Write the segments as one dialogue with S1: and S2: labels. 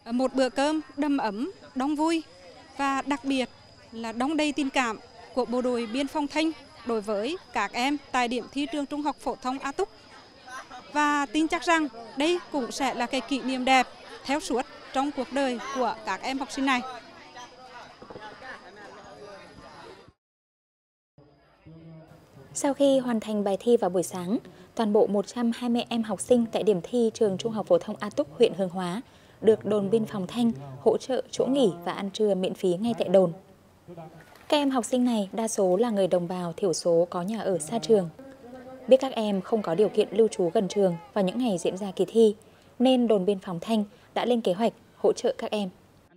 S1: Một bữa cơm đầm ấm, đông vui và đặc biệt là đong đầy tình cảm của Bộ đội Biên phòng Thanh đối với các em tại điểm thi trường Trung học phổ thông A Túc. Và tin chắc rằng đây cũng sẽ là cái kỷ niệm đẹp theo suốt trong cuộc đời của các em học sinh này.
S2: Sau khi hoàn thành bài thi vào buổi sáng, toàn bộ 120 em học sinh tại điểm thi trường Trung học phổ thông A Túc, huyện Hướng Hóa được đồn biên phòng Thanh hỗ trợ chỗ nghỉ và ăn trưa miễn phí ngay tại đồn. Các em học sinh này đa số là người đồng bào thiểu số có nhà ở xa trường. Biết các em không có điều kiện lưu trú gần trường vào những ngày diễn ra kỳ thi, nên đồn biên phòng Thanh đã lên kế hoạch hỗ trợ các em.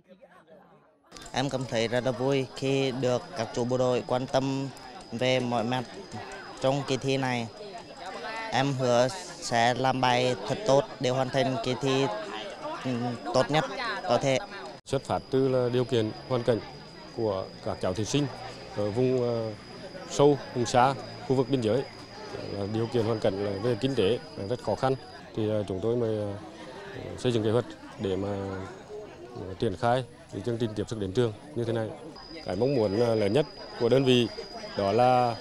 S3: Em cảm thấy rất là vui khi được các chú bộ đội quan tâm về mọi mặt trong kỳ thi này. Em hứa sẽ làm bài thật tốt để hoàn thành kỳ thi tốt nhất có thể.
S4: Xuất phát từ là điều kiện hoàn cảnh của các cháu thí sinh ở vùng sâu, vùng xa, khu vực biên giới, điều kiện hoàn cảnh là về kinh tế rất khó khăn, thì chúng tôi mới xây dựng kế hoạch để mà triển khai chương trình tiếp sức đến trường như thế này. Cái mong muốn lớn nhất của đơn vị đó là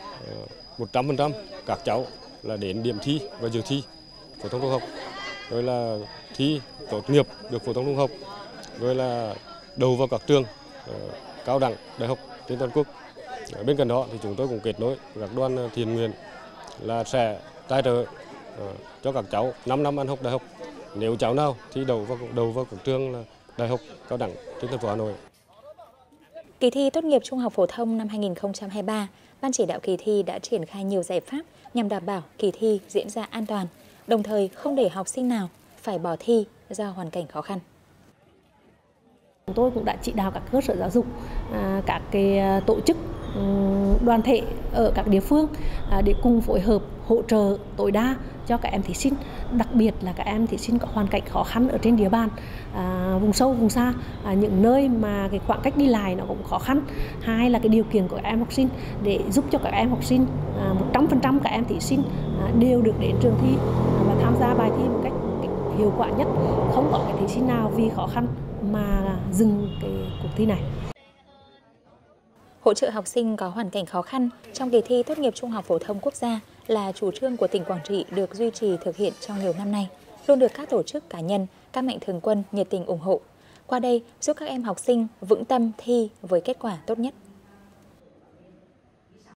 S4: 100% các cháu là đến điểm thi và dự thi phổ thông trung học, rồi là thi tốt nghiệp được phổ thông trung học, rồi là đầu vào các trường cao đẳng, đại học trên toàn quốc. Bên cạnh đó thì chúng tôi cũng kết nối với các đoàn thiện nguyện là sẽ tài trợ cho các cháu 5 năm ăn học đại học nếu cháu nào thi đầu vào các trường là đại học, cao đẳng trên thành phố Hà Nội.
S2: Kỳ thi tốt nghiệp trung học phổ thông năm 2023, Ban chỉ đạo kỳ thi đã triển khai nhiều giải pháp nhằm đảm bảo kỳ thi diễn ra an toàn, đồng thời không để học sinh nào phải bỏ thi do hoàn cảnh khó khăn.
S5: Chúng tôi cũng đã chỉ đạo các cơ sở giáo dục, các tổ chức đoàn thể ở các địa phương để cùng phối hợp hỗ trợ tối đa cho các em thí sinh, đặc biệt là các em thí sinh có hoàn cảnh khó khăn ở trên địa bàn vùng sâu, vùng xa, những nơi mà cái khoảng cách đi lại nó cũng khó khăn. Hai là cái điều kiện của các em học sinh để giúp cho các em học sinh 100% các em thí sinh đều được đến trường thi và tham gia bài thi một cách hiệu quả nhất, không có cái thí sinh nào vì khó khăn mà dừng cái cuộc thi này.
S2: Hỗ trợ học sinh có hoàn cảnh khó khăn trong kỳ thi tốt nghiệp trung học phổ thông quốc gia là chủ trương của tỉnh Quảng Trị được duy trì thực hiện trong nhiều năm nay, luôn được các tổ chức cá nhân, các mạnh thường quân nhiệt tình ủng hộ. Qua đây giúp các em học sinh vững tâm thi với kết quả tốt nhất.